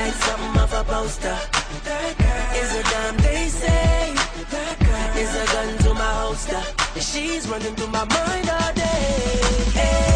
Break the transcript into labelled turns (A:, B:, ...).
A: like something off a poster. Is a dime they say, is a gun to my holster. And she's running through my mind all day.